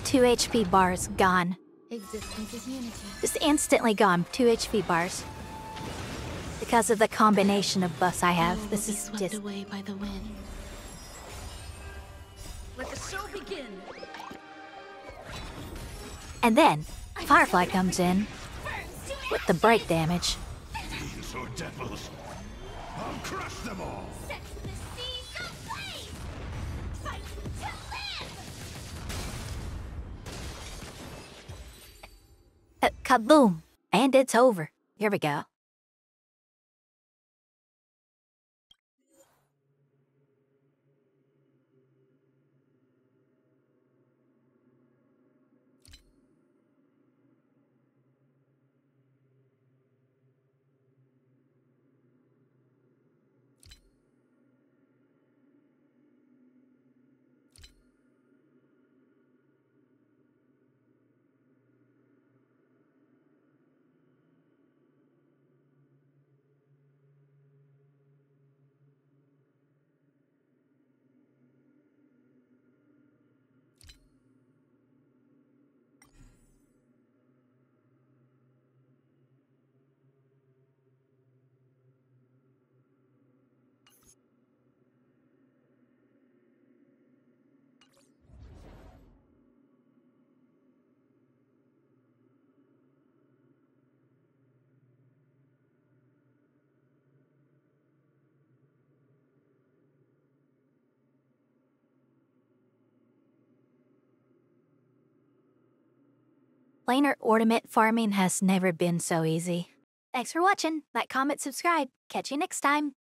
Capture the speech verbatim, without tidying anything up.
two H P bars gone. Existence is unity. Just instantly gone, two H P bars. Because of the combination of buffs I have, All this will be is swept just... away by the wind. Let the show begin. And then, Firefly comes in with the break damage. Fiends or devils, I'll crush them all. Set the seas aflame. Fight to live. Uh, kaboom! And it's over. Here we go. Planar ornament farming has never been so easy. Thanks for watching. Like, comment, subscribe. Catch you next time.